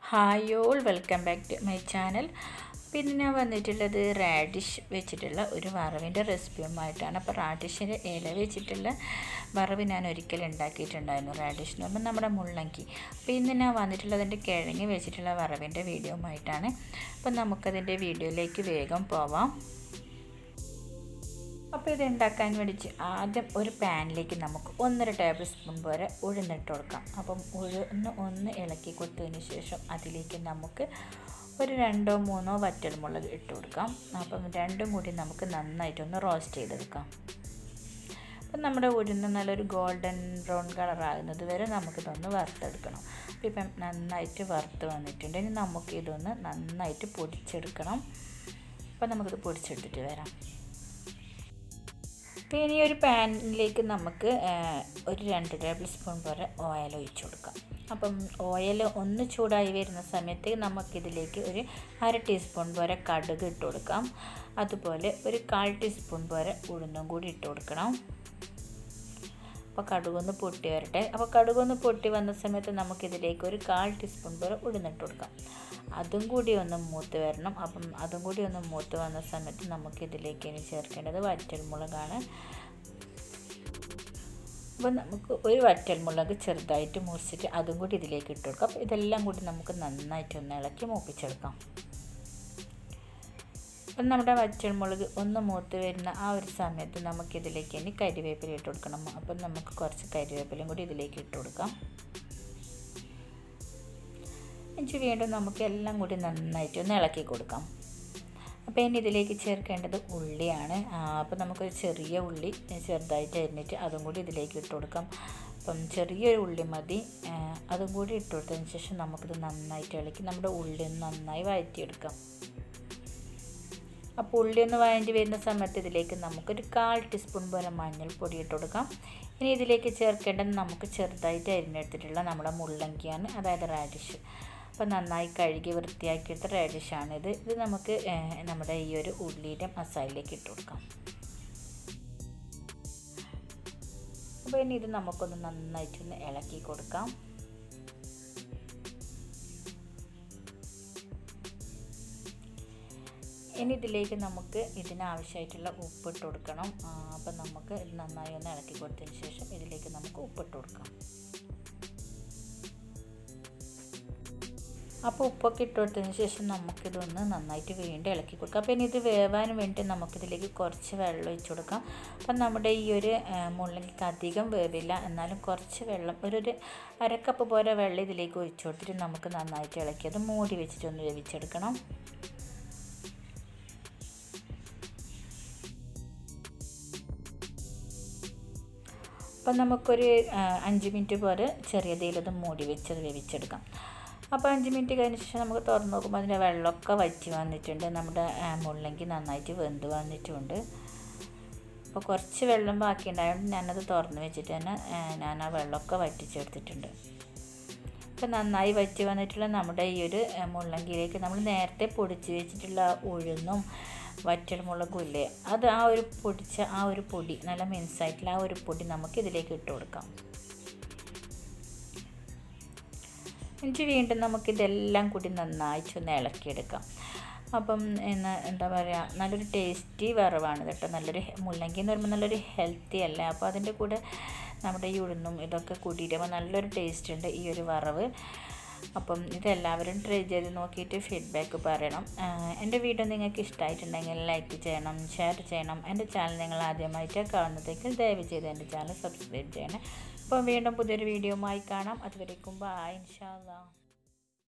Hi all welcome back to my channel. പിന്നെ ഞാൻ വന്നിട്ടുള്ളത് റാഡിഷ് വെച്ചിട്ടുള്ള ഒരു വറവിൻ്റെ റെസിപ്പിയുമായിട്ടാണ്. അപ്പോൾ റാഡിഷിൻ്റെ ഇല വെച്ചിട്ടുള്ള വറവ് ഞാൻ ഒരിക്കലും ഉണ്ടാക്കിയിട്ടുണ്ടായിരുന്നു. റാഡിഷ് എന്ന് പറയുമ്പോൾ നമ്മുടെ മുള്ളങ്കി. അപ്പോൾ ഇന്ന് ഞാൻ വന്നിട്ടുള്ളതിൻ്റെ കിഴങ്ങ് വെച്ചിട്ടുള്ള വറവിൻ്റെ വീഡിയോയുമായിട്ടാണ്. അപ്പോൾ നമുക്കതിൻ്റെ വീഡിയോയിലേക്ക് വേഗം പോവാം. അപ്പോൾ ഇത് ഉണ്ടാക്കാൻ വേണ്ടി ആദ്യം ഒരു പാനിലേക്ക് നമുക്ക് 1.5 ടേബിൾ സ്പൂൺ വരെ ഉഴുന്നിട്ട് കൊടുക്കാം. അപ്പം ഒന്ന് ഇളക്കി കൊടുത്തതിന് ശേഷം അതിലേക്ക് നമുക്ക് ഒരു 2-3 വറ്റൽമുളക് ഇട്ട് കൊടുക്കാം. അപ്പം രണ്ടും കൂടി നമുക്ക് നന്നായിട്ടൊന്ന് റോസ്റ്റ് ചെയ്തെടുക്കാം. അപ്പം നമ്മുടെ ഉഴുന്ന് നല്ലൊരു ഗോൾഡൻ ബ്രൗൺ കളറാകുന്നത് വരെ നമുക്കിതൊന്ന് വറുത്തെടുക്കണം. അപ്പോൾ ഇപ്പം നന്നായിട്ട് വറുത്ത് വന്നിട്ടുണ്ട്. ഇനി നമുക്കിതൊന്ന് നന്നായിട്ട് പൊടിച്ചെടുക്കണം. അപ്പം നമുക്കിത് പൊടിച്ചെടുത്തിട്ട് വരാം. പിന്നെ ഒരു പാനിലേക്ക് നമുക്ക് ഒരു 2 ടേബിൾ സ്പൂൺ വരെ ഓയിൽ ഒഴിച്ചു കൊടുക്കാം. അപ്പം ഓയിൽ ഒന്ന് ചൂടായി വരുന്ന സമയത്ത് നമുക്കിതിലേക്ക് ഒരു 1/2 ടീസ്പൂൺ വരെ കടുക് ഇട്ട് കൊടുക്കാം. അതുപോലെ ഒരു 1/4 ടീസ്പൂൺ വരെ ഉഴുന്നും കൂടി ഇട്ട് കൊടുക്കണം. അപ്പോൾ കടുകൊന്ന് പൊട്ടി വരട്ടെ. അപ്പോൾ കടുകൊന്ന് പൊട്ടി വന്ന സമയത്ത് നമുക്കിതിലേക്ക് ഒരു 1/4 ടീസ്പൂൺ വരെ ഉഴുന്നിട്ട് കൊടുക്കാം. അതും കൂടി ഒന്ന് മൂത്ത് വരണം. അപ്പം അതും കൂടി ഒന്ന് മൂത്ത് വന്ന സമയത്ത് നമുക്കിതിലേക്ക് ഇനി ചേർക്കേണ്ടത് വറ്റൽമുളകാണ്. അപ്പോൾ നമുക്ക് ഒരു വറ്റൽമുളക് ചെറുതായിട്ട് മുറിച്ചിട്ട് അതും കൂടി ഇതിലേക്ക് ഇട്ട് കൊടുക്കാം. അപ്പോൾ ഇതെല്ലാം കൂടി നമുക്ക് നന്നായിട്ടൊന്ന് ഇളക്കി മൂപ്പിച്ചെടുക്കാം. അപ്പം നമ്മുടെ വറ്റൽമുളക് ഒന്ന് മൂത്ത് വരുന്ന ആ ഒരു സമയത്ത് നമുക്കിതിലേക്ക് ഇനി കരിവേപ്പില ഇട്ട് കൊടുക്കണം. അപ്പം നമുക്ക് കുറച്ച് കരിവേപ്പിലയും കൂടി ഇതിലേക്ക് ഇട്ട് കൊടുക്കാം. എന്നിട്ട് വീണ്ടും നമുക്ക് എല്ലാം കൂടി നന്നായിട്ടൊന്ന് ഇളക്കി കൊടുക്കാം. അപ്പോൾ ഇനി ഇതിലേക്ക് ചേർക്കേണ്ടത് ഉള്ളിയാണ്. അപ്പോൾ നമുക്കൊരു ചെറിയ ഉള്ളി ചെറുതായിട്ട് അരിഞ്ഞിട്ട് അതും കൂടി ഇതിലേക്ക് ഇട്ട് കൊടുക്കാം. അപ്പം ചെറിയൊരു ഉള്ളി മതി. അതും കൂടി ഇട്ട് കൊടുത്തതിന് ശേഷം നമുക്കിത് നന്നായിട്ട് ഇളക്കി നമ്മുടെ ഉള്ളി നന്നായി വഴറ്റിയെടുക്കാം. അപ്പോൾ ഉള്ളി ഒന്ന് വഴറ്റി വരുന്ന സമയത്ത് ഇതിലേക്ക് നമുക്കൊരു 1/4 ടീസ്പൂൺ വരെ മഞ്ഞൾപ്പൊടി ഇട്ട് കൊടുക്കാം. ഇനി ഇതിലേക്ക് ചേർക്കേണ്ടത് നമുക്ക് ചെറുതായിട്ട് അരിഞ്ഞെടുത്തിട്ടുള്ള നമ്മുടെ മുള്ളങ്കിയാണ്, അതായത് റാഡിഷ്. അപ്പോൾ നന്നായി കഴുകി വൃത്തിയാക്കിയിട്ട് റാഡിഷാണിത്. ഇത് നമുക്ക് നമ്മുടെ ഈ ഒരു ഉള്ളിയുടെ മസാലയിലേക്ക് ഇട്ട് കൊടുക്കാം. അപ്പോൾ ഇനി ഇത് നമുക്കൊന്ന് നന്നായിട്ടൊന്ന് ഇളക്കി കൊടുക്കാം. ഇനി ഇതിലേക്ക് നമുക്ക് ഇതിനാവശ്യമായിട്ടുള്ള ഉപ്പിട്ട് കൊടുക്കണം. അപ്പം നമുക്ക് ഇത് നന്നായി ഒന്ന് ഇളക്കി കൊടുത്തതിന് ശേഷം ഇതിലേക്ക് നമുക്ക് ഉപ്പിട്ട് കൊടുക്കാം. അപ്പോൾ ഉപ്പൊക്കെ ഇട്ട് കൊടുത്തതിന് ശേഷം നമുക്കിതൊന്ന് നന്നായിട്ട് വീണ്ടും ഇളക്കി കൊടുക്കാം. അപ്പോൾ ഇനി ഇത് വേവാൻ വേണ്ടി നമുക്കിതിലേക്ക് കുറച്ച് വെള്ളം ഒഴിച്ച് കൊടുക്കാം. അപ്പം നമ്മുടെ ഈ ഒരു മുള്ളങ്കിക്ക് അധികം വേവില്ല, എന്നാലും കുറച്ച് വെള്ളം ഒരു 1/2 കപ്പ് പോലെ വെള്ളം ഇതിലേക്ക് ഒഴിച്ച് കൊടുത്തിട്ട് നമുക്ക് നന്നായിട്ട് ഇളക്കി അത് മൂടി വെച്ചിട്ടൊന്ന് വേവിച്ചെടുക്കണം. അപ്പം നമുക്കൊരു 5 മിനിറ്റ് പോലെ ചെറിയ തീയിലത് മൂടി വെച്ചത് വേവിച്ചെടുക്കാം. അപ്പോൾ 5 മിനിറ്റ് കഴിഞ്ഞ ശേഷം നമുക്ക് തുറന്ന് നോക്കുമ്പോൾ അതിൻ്റെ വെള്ളമൊക്കെ വറ്റി വന്നിട്ടുണ്ട്. നമ്മുടെ മുള്ളങ്കി നന്നായിട്ട് വെന്ത് വന്നിട്ടുണ്ട്. അപ്പോൾ കുറച്ച് വെള്ളം ബാക്കി ഉണ്ടായതുകൊണ്ട് ഞാനത് തുറന്ന് വെച്ചിട്ട് തന്നെ ഞാൻ ആ വെള്ളമൊക്കെ വറ്റിച്ചെടുത്തിട്ടുണ്ട്. അപ്പോൾ നന്നായി വറ്റി വന്നിട്ടുള്ള നമ്മുടെ ഈ ഒരു മുള്ളങ്കിയിലേക്ക് നമ്മൾ നേരത്തെ പൊടിച്ച് വെച്ചിട്ടുള്ള ഉഴുന്നും വറ്റൽമുളകും ഇല്ലേ, അത് ആ ഒരു പൊടിച്ച ആ ഒരു പൊടി നല്ല മിനുസായിട്ടുള്ള ആ ഒരു പൊടി നമുക്ക് ഇതിലേക്ക് ഇട്ട് കൊടുക്കാം. എന്നിട്ട് വീണ്ടും നമുക്കിതെല്ലാം കൂടി നന്നായിട്ടൊന്ന് ഇളക്കിയെടുക്കാം. അപ്പം എന്താ പറയുക, നല്ലൊരു ടേസ്റ്റി വറവാണ് കേട്ടോ. നല്ലൊരു മുള്ളങ്കി എന്ന് പറയുമ്പോൾ നല്ലൊരു ഹെൽത്തി അല്ല. അപ്പോൾ അതിൻ്റെ കൂടെ നമ്മുടെ ഈ ഉഴുന്നും ഇതൊക്കെ കൂട്ടിയിട്ട് നല്ലൊരു ടേസ്റ്റ് ഉണ്ട് ഈ ഒരു വറവ്. അപ്പം ഇതെല്ലാവരും ട്രൈ ചെയ്ത് നോക്കിയിട്ട് ഫീഡ്ബാക്ക് പറയണം. എൻ്റെ വീഡിയോ നിങ്ങൾക്ക് ഇഷ്ടമായിട്ടുണ്ടെങ്കിൽ ലൈക്ക് ചെയ്യണം, ഷെയർ ചെയ്യണം. എൻ്റെ ചാനൽ നിങ്ങൾ ആദ്യമായിട്ട് കാണുന്നതെങ്കിൽ ദയവ് ചെയ്ത് എൻ്റെ ചാനൽ സബ്സ്ക്രൈബ് ചെയ്യണം. അപ്പോൾ വീണ്ടും പുതിയൊരു വീഡിയോയുമായി കാണാം. അതുവരേക്കും ബൈ, ഇൻഷാ അല്ലാഹ്.